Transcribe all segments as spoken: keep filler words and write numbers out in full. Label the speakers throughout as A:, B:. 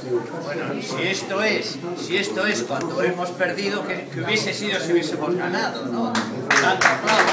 A: Bueno, si esto es, si esto es cuando hemos perdido, que, que hubiese sido si hubiésemos ganado, ¿no? Tanto aplauso.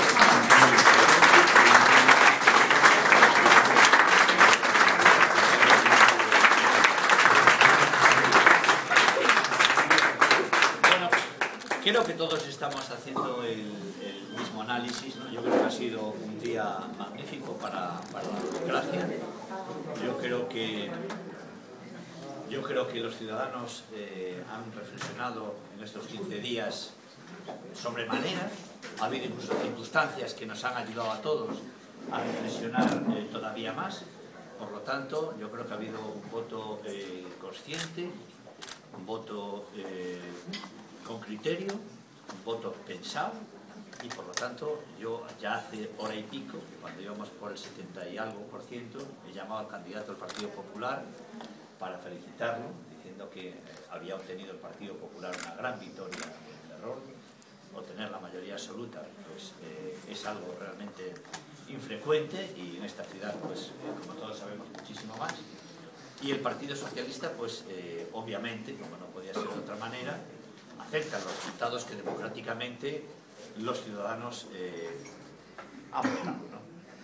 A: Bueno, creo que todos estamos haciendo el, el mismo análisis, ¿no? Yo creo que ha sido un día magnífico para, para la democracia. Yo creo que Yo creo que los ciudadanos eh, han reflexionado en estos quince días sobremanera. Ha habido incluso circunstancias que nos han ayudado a todos a reflexionar eh, todavía más. Por lo tanto, yo creo que ha habido un voto eh, consciente, un voto eh, con criterio, un voto pensado, y por lo tanto yo ya hace hora y pico, cuando íbamos por el setenta y algo por ciento, he llamado al candidato del Partido Popular para felicitarlo, diciendo que había obtenido el Partido Popular una gran victoria en Ferrol. Obtener la mayoría absoluta pues, eh, es algo realmente infrecuente, y en esta ciudad, pues, eh, como todos sabemos, muchísimo más. Y el Partido Socialista, pues, eh, obviamente, como no podía ser de otra manera, acepta los resultados que democráticamente los ciudadanos eh, han votado, ¿no?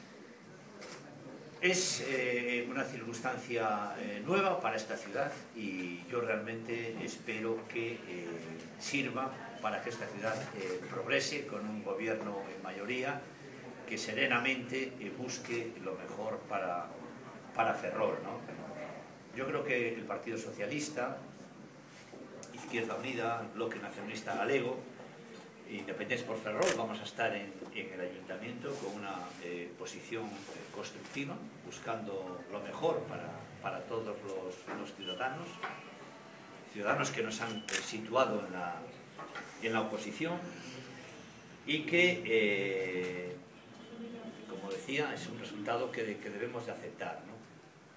A: Es eh, una circunstancia eh, nueva para esta ciudad, y yo realmente espero que eh, sirva para que esta ciudad eh, progrese con un gobierno en mayoría que serenamente eh, busque lo mejor para, para Ferrol, ¿no? Yo creo que el Partido Socialista, Izquierda Unida, Bloque Nacionalista Galego, Independencia por Ferrol, vamos a estar en, en el Ayuntamiento con una eh, posición eh, constructiva, buscando lo mejor para, para todos los, los ciudadanos, ciudadanos que nos han eh, situado en la, en la oposición, y que, eh, como decía, es un resultado que, que debemos de aceptar, ¿no?